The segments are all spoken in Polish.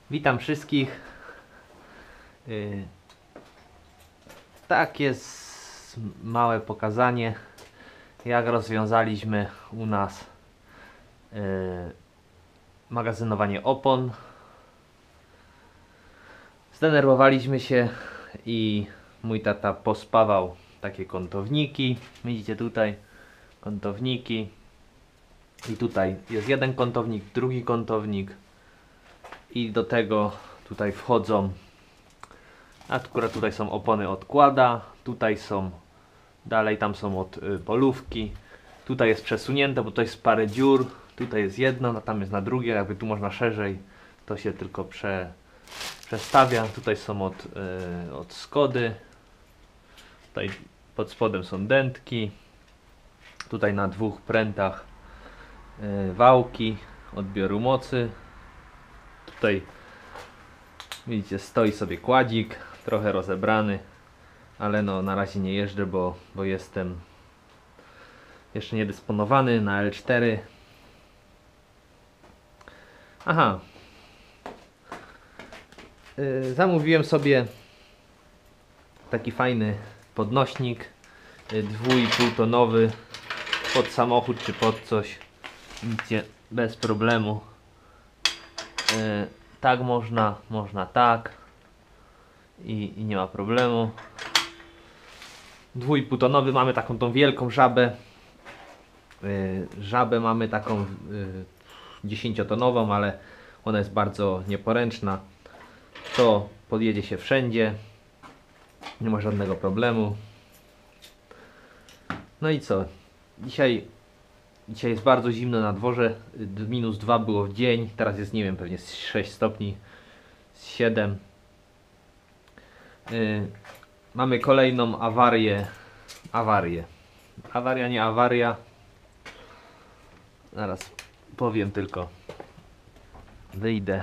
Witam wszystkich. Tak jest małe pokazanie, jak rozwiązaliśmy u nas magazynowanie opon. Zdenerwowaliśmy się i mój tata pospawał takie kątowniki. Widzicie tutaj kątowniki i tutaj jest jeden kątownik, drugi kątownik i do tego tutaj wchodzą, akurat tutaj są opony odkłada, tutaj są dalej, tam są od polówki, tutaj jest przesunięte, bo to jest parę dziur, tutaj jest jedno, a tam jest na drugie, jakby tu można szerzej, to się tylko przestawia. Tutaj są od Skody, tutaj pod spodem są dętki, tutaj na dwóch prętach wałki odbioru mocy. Tutaj widzicie, stoi sobie kładzik, trochę rozebrany, ale no na razie nie jeżdżę, bo jestem jeszcze niedysponowany na L4. Aha, zamówiłem sobie taki fajny podnośnik 2,5 tonowy pod samochód czy pod coś. Widzicie, bez problemu. Tak można tak i nie ma problemu. 2,5 tonowy, mamy taką tą wielką żabę. Żabę mamy taką 10-tonową, ale ona jest bardzo nieporęczna. To podjedzie się wszędzie, nie ma żadnego problemu. No i co? Dzisiaj jest bardzo zimno na dworze, -2 było w dzień, teraz jest, nie wiem, pewnie 6 stopni, 7. Mamy kolejną awarię. Awaria, nie awaria. Zaraz powiem, tylko wyjdę.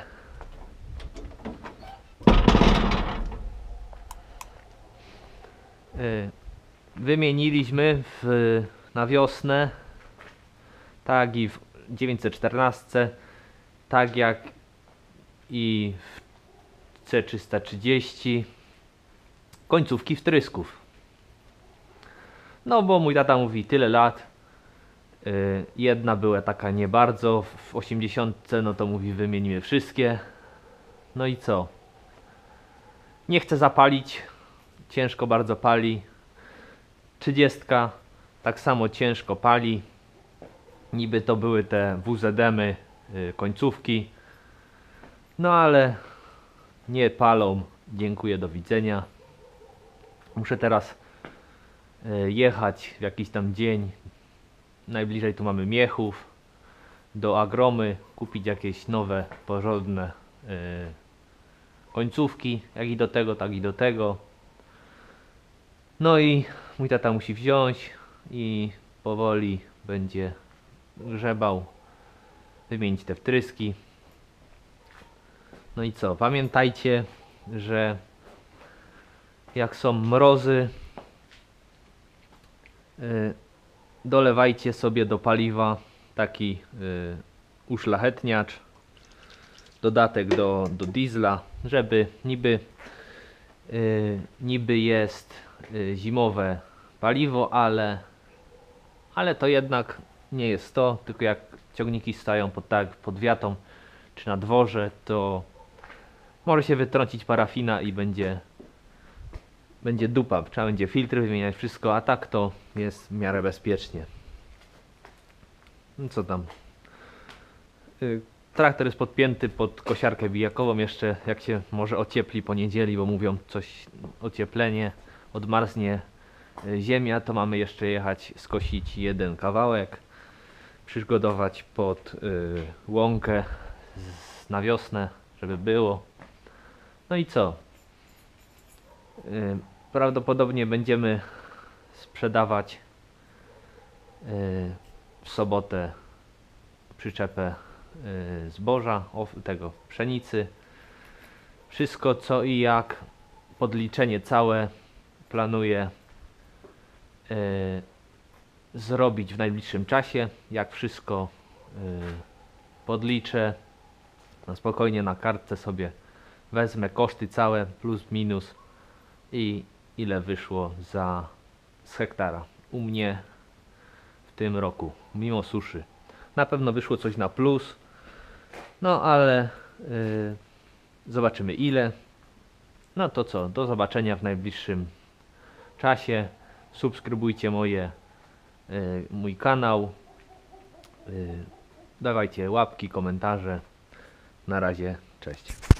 Wymieniliśmy na wiosnę, tak i w 914, tak jak i w C330 końcówki wtrysków. No bo mój tata mówi, tyle lat, jedna była taka nie bardzo, w 80, no to mówi, wymienimy wszystkie. No i co? Nie chcę zapalić, ciężko bardzo pali. 30 tak samo ciężko pali. Niby to były te WZM-y, końcówki, no ale nie palą. Dziękuję, do widzenia. Muszę teraz jechać w jakiś tam dzień. Najbliżej tu mamy Miechów, do Agromy, kupić jakieś nowe, porządne końcówki, jak i do tego, tak i do tego. No i mój tata musi wziąć i powoli będzie grzebał, wymienić te wtryski. No i co? Pamiętajcie, że jak są mrozy, dolewajcie sobie do paliwa taki uszlachetniacz, dodatek do diesla, żeby niby jest zimowe paliwo, ale to jednak nie jest to, tylko jak ciągniki stają pod wiatą czy na dworze, to może się wytrącić parafina i będzie dupa. Trzeba będzie filtry wymieniać, wszystko, a tak to jest w miarę bezpiecznie. No co tam? Traktor jest podpięty pod kosiarkę bijakową. Jeszcze jak się może ociepli po niedzieli, bo mówią coś, ocieplenie, odmarznie ziemia, to mamy jeszcze jechać, skosić jeden kawałek, przygotować pod łąkę na wiosnę, żeby było. No i co? Prawdopodobnie będziemy sprzedawać w sobotę przyczepę zboża, tego pszenicy. Wszystko co i jak, podliczenie całe planuję zrobić w najbliższym czasie. Jak wszystko podliczę, Na spokojnie na kartce sobie wezmę koszty całe plus minus i ile wyszło z hektara u mnie w tym roku mimo suszy. Na pewno wyszło coś na plus, no ale zobaczymy ile. No to co, do zobaczenia w najbliższym czasie. Subskrybujcie mój kanał. Dawajcie łapki, komentarze. Na razie, cześć.